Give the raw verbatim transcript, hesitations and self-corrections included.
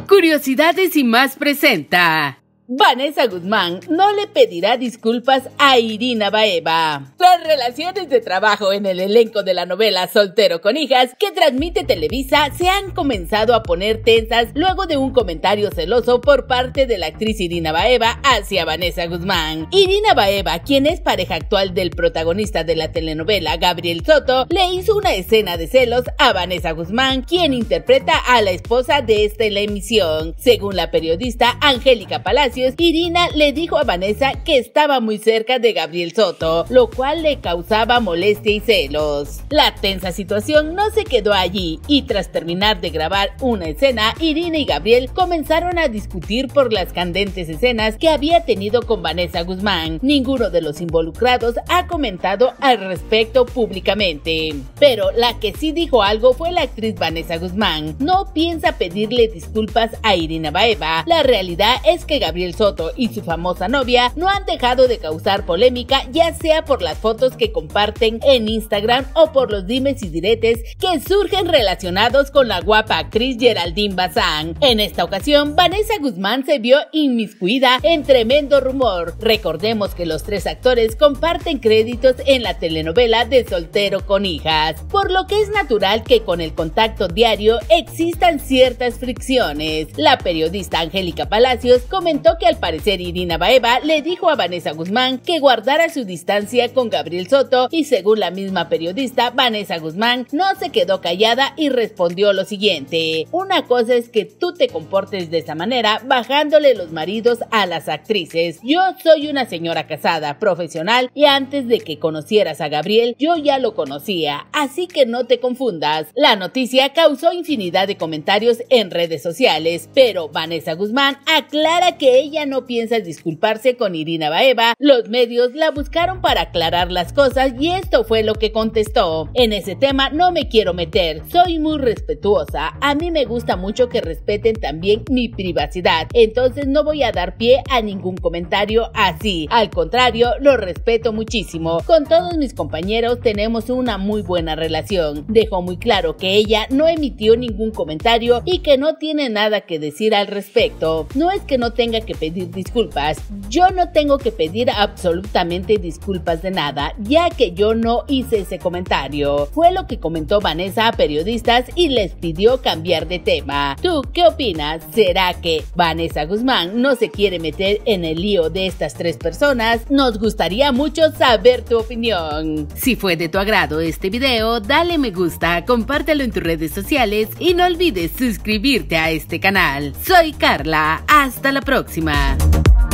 Curiosidades y más presenta. Vanessa Guzmán no le pedirá disculpas a Irina Baeva. Las relaciones de trabajo en el elenco de la novela Soltero con hijas que transmite Televisa se han comenzado a poner tensas luego de un comentario celoso por parte de la actriz Irina Baeva hacia Vanessa Guzmán. Irina Baeva, quien es pareja actual del protagonista de la telenovela Gabriel Soto, le hizo una escena de celos a Vanessa Guzmán, quien interpreta a la esposa de esta en la emisión. Según la periodista Angélica Palacios, Irina le dijo a Vanessa que estaba muy cerca de Gabriel Soto, lo cual le causaba molestia y celos. La tensa situación no se quedó allí y tras terminar de grabar una escena, Irina y Gabriel comenzaron a discutir por las candentes escenas que había tenido con Vanessa Guzmán. Ninguno de los involucrados ha comentado al respecto públicamente, pero la que sí dijo algo fue la actriz Vanessa Guzmán. No piensa pedirle disculpas a Irina Baeva. La realidad es que Gabriel Soto y su famosa novia no han dejado de causar polémica, ya sea por las fotos que comparten en Instagram o por los dimes y diretes que surgen relacionados con la guapa actriz Geraldine Bazán. En esta ocasión, Vanessa Guzmán se vio inmiscuida en tremendo rumor. Recordemos que los tres actores comparten créditos en la telenovela de Soltero con hijas, por lo que es natural que con el contacto diario existan ciertas fricciones. La periodista Angélica Palacios comentó que al parecer Irina Baeva le dijo a Vanessa Guzmán que guardara su distancia con Gabriel Soto y según la misma periodista, Vanessa Guzmán no se quedó callada y respondió lo siguiente: una cosa es que tú te comportes de esa manera bajándole los maridos a las actrices. Yo soy una señora casada, profesional y antes de que conocieras a Gabriel yo ya lo conocía, así que no te confundas. La noticia causó infinidad de comentarios en redes sociales, pero Vanessa Guzmán aclara que ella Ella no piensa disculparse con Irina Baeva. Los medios la buscaron para aclarar las cosas y esto fue lo que contestó: en ese tema no me quiero meter, soy muy respetuosa, a mí me gusta mucho que respeten también mi privacidad, entonces no voy a dar pie a ningún comentario así, al contrario, lo respeto muchísimo, con todos mis compañeros tenemos una muy buena relación. Dejó muy claro que ella no emitió ningún comentario y que no tiene nada que decir al respecto. No es que no tenga que pedir disculpas, yo no tengo que pedir absolutamente disculpas de nada, ya que yo no hice ese comentario, fue lo que comentó Vanessa a periodistas y les pidió cambiar de tema. ¿Tú qué opinas? ¿Será que Vanessa Guzmán no se quiere meter en el lío de estas tres personas? Nos gustaría mucho saber tu opinión. Si fue de tu agrado este video, dale me gusta, compártelo en tus redes sociales y no olvides suscribirte a este canal. Soy Carla, hasta la próxima.